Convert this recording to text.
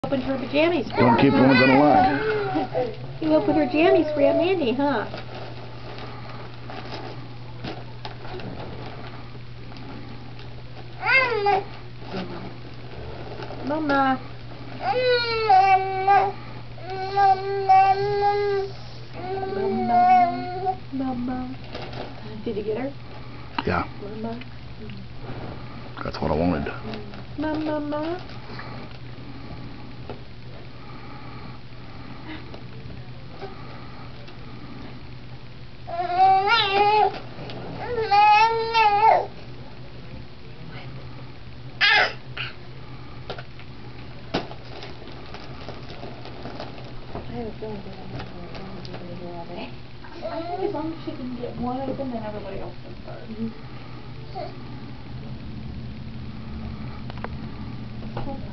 Opened her jammies for Don't her. keep the ones on the line. You opened her jammies for Aunt Mandy, huh? Mama. Mama. Did you get her? Yeah. Mama. That's what I wanted. Mama. I have a feeling that I'm going to do it all day. I think as long as she can get one open, then everybody else can start.